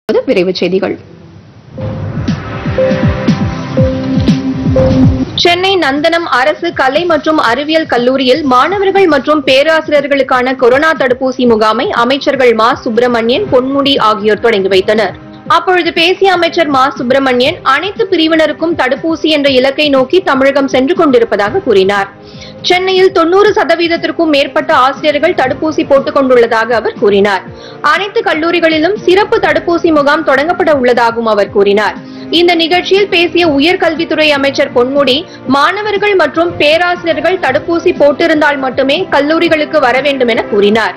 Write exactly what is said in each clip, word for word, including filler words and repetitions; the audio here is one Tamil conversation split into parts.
விரைவுச் செய்திகள். சென்னை நந்தனம் அரசு கலை மற்றும் அறிவியல் கல்லூரியில் மாணவர்கள் மற்றும் பேராசிரியர்களுக்கான கொரோனா தடுப்பூசி முகாமை அமைச்சர்கள் மா சுப்பிரமணியன், பொன்முடி ஆகியோர் தொடங்கி வைத்தனர். அப்பொழுது பேசிய அமைச்சர் மா சுப்பிரமணியன், அனைத்து பிரிவினருக்கும் தடுப்பூசி என்ற இலக்கை நோக்கி தமிழகம் சென்று கொண்டிருப்பதாக கூறினார். சென்னையில் தொன்னூறு சதவீதத்திற்கும் மேற்பட்ட ஆசிரியர்கள் தடுப்பூசி போட்டுக் கொண்டுள்ளதாக அவர் கூறினார். அனைத்து கல்லூரிகளிலும் சிறப்பு தடுப்பூசி முகாம் தொடங்கப்பட உள்ளதாகவும் அவர் கூறினார். இந்த நிகழ்ச்சியில் பேசிய உயர்கல்வித்துறை அமைச்சர் பொன்முடி, மாணவர்கள் மற்றும் பேராசிரியர்கள் தடுப்பூசி போட்டிருந்தால் மட்டுமே கல்லூரிகளுக்கு வர வேண்டும் என கூறினார்.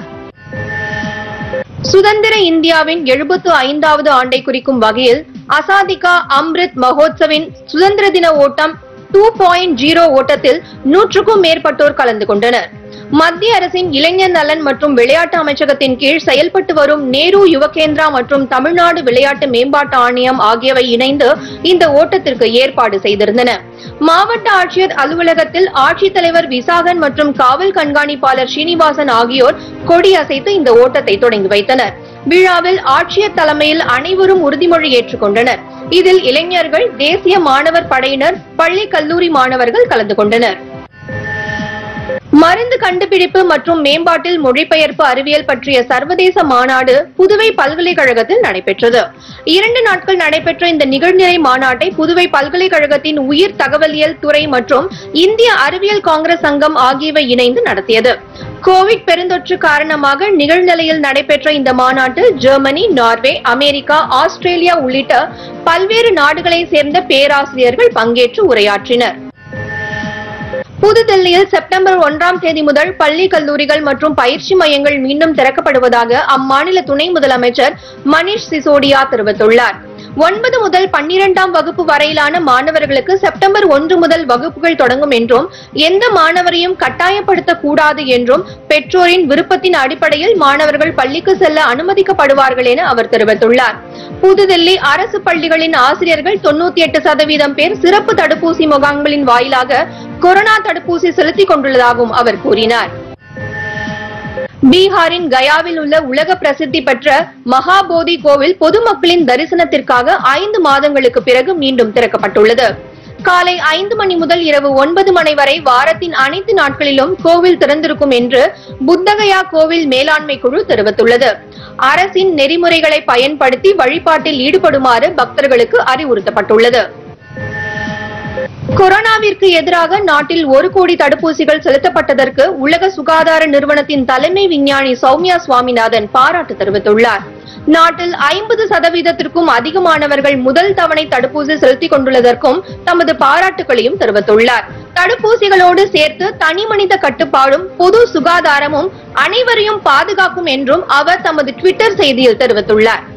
சுதந்திர இந்தியாவின் எழுபத்து ஐந்தாவது ஆண்டை குறிக்கும் வகையில் அசாதிகா அம்ரித் மகோத்சவின் சுதந்திர தின ஓட்டம் டூ பாயிண்ட் ஜீரோ ஓட்டத்தில் நூற்றுக்கும் மேற்பட்டோர் கலந்து கொண்டனர். மத்திய அரசின் இளைஞர் நலன் மற்றும் விளையாட்டு அமைச்சகத்தின் கீழ் செயல்பட்டு வரும் நேரு யுவகேந்திரா மற்றும் தமிழ்நாடு விளையாட்டு மேம்பாட்டு ஆணையம் ஆகியவை இணைந்து இந்த ஓட்டத்திற்கு ஏற்பாடு செய்திருந்தன. மாவட்ட ஆட்சியர் அலுவலகத்தில் ஆட்சித்தலைவர் விசாகன் மற்றும் காவல் கண்காணிப்பாளர் ஸ்ரீனிவாசன் ஆகியோர் கொடி அசைத்து இந்த ஓட்டத்தை தொடங்கி வைத்தனர். விழாவில் ஆட்சியர் தலைமையில் அனைவரும் உறுதிமொழி ஏற்றுக் கொண்டனர். இதில் இளைஞர்கள், தேசிய மாணவர் படையினர், பள்ளி கல்லூரி மாணவர்கள் கலந்து கொண்டனர். மருந்து கண்டுபிடிப்பு மற்றும் மேம்பாட்டில் மொழிபெயர்ப்பு அறிவியல் பற்றிய சர்வதேச மாநாடு புதுவை பல்கலைக்கழகத்தில் நடைபெற்றது. இரண்டு நாட்கள் நடைபெற்ற இந்த நிகழ்நிலை மாநாட்டை புதுவை பல்கலைக்கழகத்தின் உயிர் தகவலியல் துறை மற்றும் இந்திய அறிவியல் காங்கிரஸ் சங்கம் ஆகியவை இணைந்து நடத்தியது. கோவிட் பெருந்தொற்று காரணமாக நிகழ்நிலையில் நடைபெற்ற இந்த மாநாட்டில் ஜெர்மனி, நார்வே, அமெரிக்கா, ஆஸ்திரேலியா உள்ளிட்ட பல்வேறு நாடுகளை சேர்ந்த பேராசிரியர்கள் பங்கேற்று உரையாற்றினர். புதுதில்லியில் செப்டம்பர் ஒன்றாம் தேதி முதல் பள்ளி, கல்லூரிகள் மற்றும் பயிற்சி மையங்கள் மீண்டும் திறக்கப்படுவதாக அம்மாநில துணை முதலமைச்சர் மணிஷ் சிசோடியா தெரிவித்துள்ளார். ஒன்பது முதல் பன்னிரெண்டாம் வகுப்பு வரையிலான மாணவர்களுக்கு செப்டம்பர் ஒன்று முதல் வகுப்புகள் தொடங்கும் என்றும், எந்த மாணவரையும் கட்டாயப்படுத்தக் கூடாது என்றும், பெற்றோரின் விருப்பத்தின் அடிப்படையில் மாணவர்கள் பள்ளிக்கு செல்ல அனுமதிக்கப்படுவார்கள் என அவர் தெரிவித்துள்ளார். புதுதில்லி அரசு பள்ளிகளின் ஆசிரியர்கள் தொன்னூத்தி எட்டு சதவீதம் பேர் சிறப்பு தடுப்பூசி முகாம்களின் வாயிலாக கொரோனா தடுப்பூசி செலுத்திக் கொண்டுள்ளதாகவும் அவர் கூறினார். பீகாரின் கயாவில் உள்ள உலக பிரசித்தி பெற்ற மகாபோதி கோவில் பொதுமக்களின் தரிசனத்திற்காக ஐந்து மாதங்களுக்கு பிறகு மீண்டும் திறக்கப்பட்டுள்ளது. காலை ஐந்து மணி முதல் இரவு ஒன்பது மணி வரை வாரத்தின் அனைத்து நாட்களிலும் கோவில் திறந்திருக்கும் என்று புத்தகயா கோவில் மேலாண்மை குழு தெரிவித்துள்ளது. அரசின் நெறிமுறைகளை பயன்படுத்தி வழிபாட்டில் ஈடுபடுமாறு பக்தர்களுக்கு அறிவுறுத்தப்பட்டுள்ளது. கொரோனாவிற்கு எதிராக நாட்டில் ஒரு கோடி தடுப்பூசிகள் செலுத்தப்பட்டதற்கு உலக சுகாதார நிறுவனத்தின் தலைமை விஞ்ஞானி சௌமியா சுவாமிநாதன் பாராட்டு தெரிவித்துள்ளார். நாட்டில் ஐம்பது சதவீதத்திற்கும் அதிகமானவர்கள் முதல் தவணை தடுப்பூசி செலுத்திக் கொண்டுள்ளதற்கும் தமது பாராட்டுகளையும் தெரிவித்துள்ளார். தடுப்பூசிகளோடு சேர்த்து தனிமனித கட்டுப்பாடும் பொது சுகாதாரமும் அனைவரையும் பாதுகாக்கும் என்றும் அவர் தமது ட்விட்டர் செய்தியில் தெரிவித்துள்ளார்.